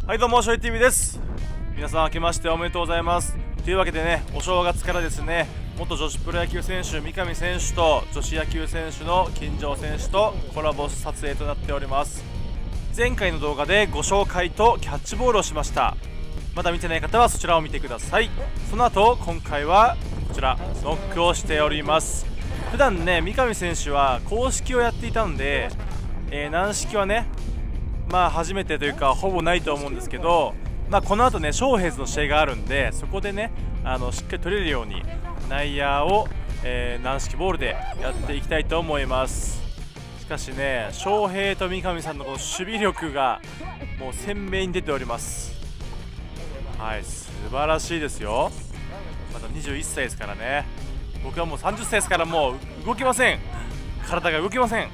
はいどうも、しょい TV です。皆さん明けましておめでとうございます。というわけでね、お正月からですね、元女子プロ野球選手三上選手と女子野球選手の金城選手とコラボ撮影となっております。前回の動画でご紹介とキャッチボールをしました。まだ見てない方はそちらを見てください。その後今回はこちらノックをしております。普段ね、三上選手は公式をやっていたので、軟式はね初めてというかほぼないと思うんですけど、この後ねショーヘイズの試合があるんで、そこでねしっかり取れるように内野を、軟式ボールでやっていきたいと思います。しかしね、翔平と三上さんのこの守備力がもう鮮明に出ております。はい、素晴らしいですよ。まだ21歳ですからね。僕はもう30歳ですから、もう動きません。体が動きません。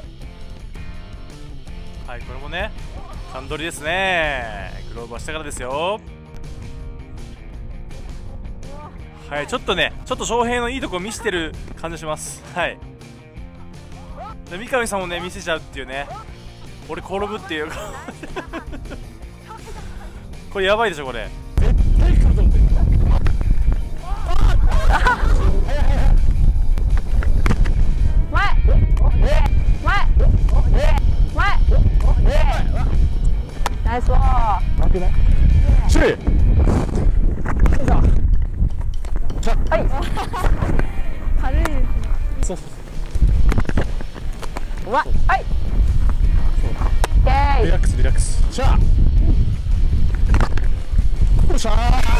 はい、これもね勘取りですね。グローブは下からですよ。はい、ちょっと翔平のいいとこ見せてる感じします。はい、で三上さんもね見せちゃうっていうね、俺転ぶっていうこれやばいでしょ。これ絶対来ると思ってる。 ナイスボール。 負けない。守備。 はい。軽いですね。 そうそう。 うまい。はい。オッケー。 リラックスリラックス。しゃあ。よっしゃー。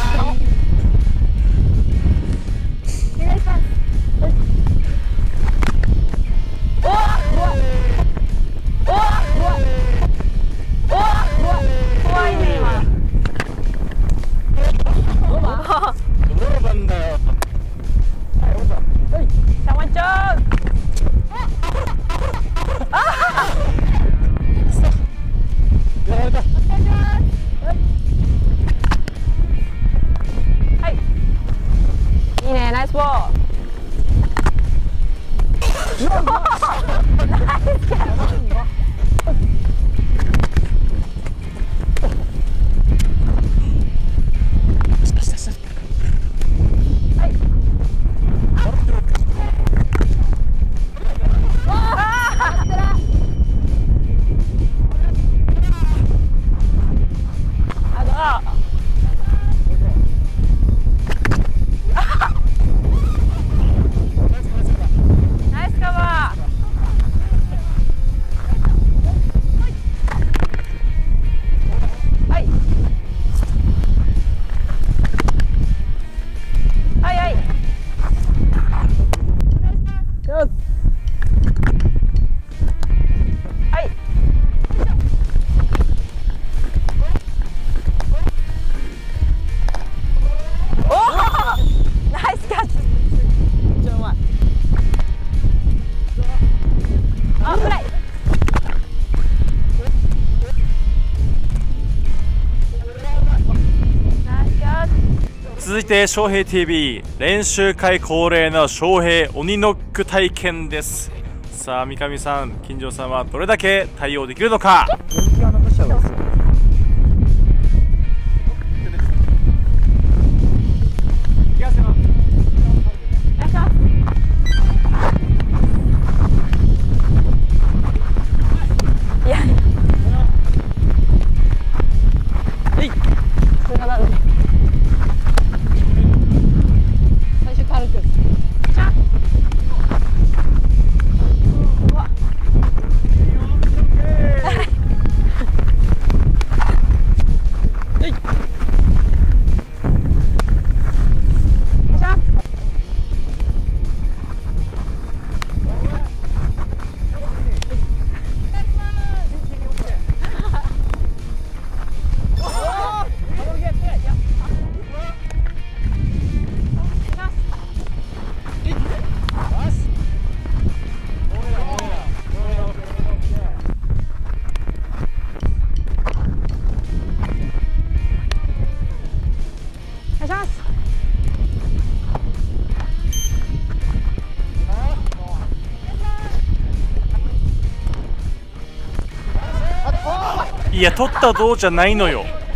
お願いします。おお。怖いね今。 どうなんだよ。 たまちゃん。 やられた。 はい。いいね、ナイスボール。ナイスキャッチ。 続いて翔平 TV 練習会恒例の翔平鬼ノック体験です。さあ三上さん、金城さんはどれだけ対応できるのか。いや、取ったどうじゃないのよ。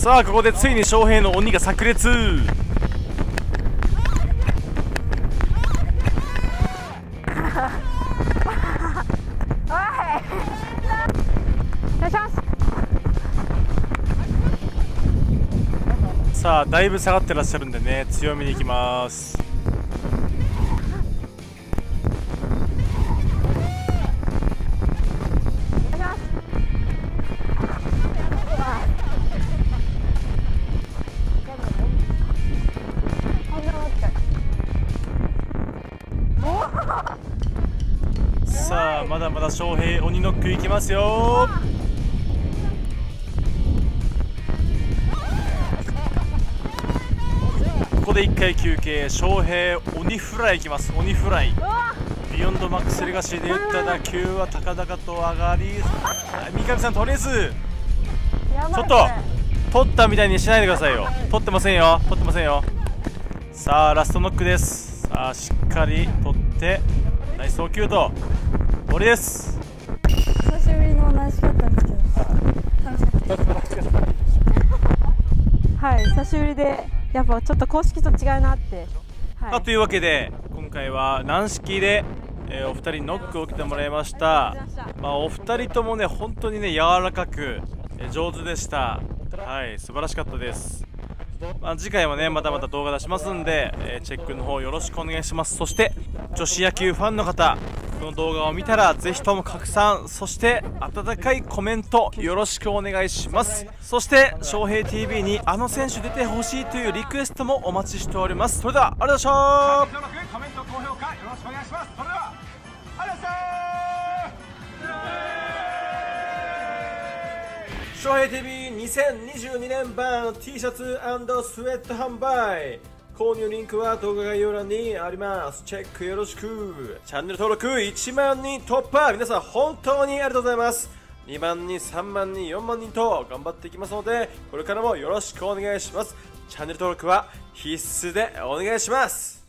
さあここでついに翔平の鬼が炸裂。さあだいぶ下がってらっしゃるんでね、強めにいきます。さあまだまだ翔平鬼ノックいきますよ。ここで1回休憩。翔平鬼フライいきます。鬼フライ。ビヨンドマックスレガシーで打った打球は高々と上がり、三上さんとりあえずちょっと取ったみたいにしないでくださいよ。取ってませんよ、取ってませんよ。さあラストノックです。さあしっかり取ってナイス送球と終わりです。 久しぶりの同じかったんですけど楽しかったです。はい、久しぶりでやっぱちょっと公式と違うなって、はい、 というわけで今回は軟式で、お二人ノックを受けてもらいました。お二人ともね本当にね柔らかく、上手でした。はい、素晴らしかったです。次回もねまたまた動画出しますんで、チェックの方よろしくお願いします。そして女子野球ファンの方、この動画を見たらぜひとも拡散、そして温かいコメントよろしくお願いします。そして翔平 TV にあの選手出てほしいというリクエストもお待ちしております。それではありがとうございました。 コメント、高評価よろしくお願いします。それではありがとうございました。 翔平 TV2022 年版 T シャツ&スウェット販売、購入リンクは動画概要欄にあります。チェックよろしく。チャンネル登録1万人突破、皆さん本当にありがとうございます。2万人、3万人、4万人と頑張っていきますので、これからもよろしくお願いします。チャンネル登録は必須でお願いします。